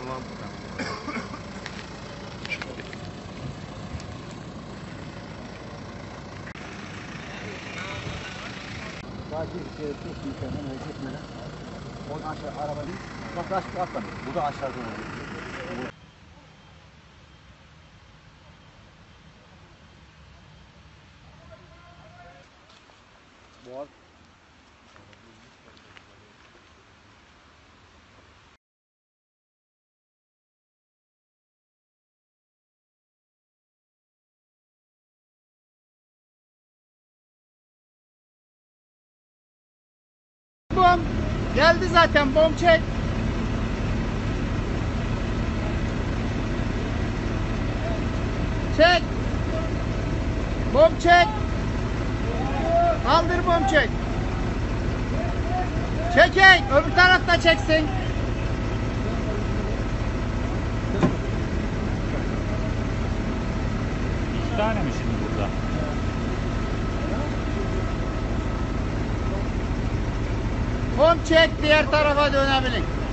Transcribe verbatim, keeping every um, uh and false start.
Tamam. Sadece çok mükemmel hareket etmeden. Oradan aşağı araba değil. Bak aşağı atlamıyor. Bu da aşağıda oluyor. Boğaz. Bom geldi zaten, bom çek. Çek. Bom çek. Kaldır, bom çek. Çekek. Öbür tarafta çeksin. İki tane mi şimdi burada? Bom çek, diğer tarafa dönebilin.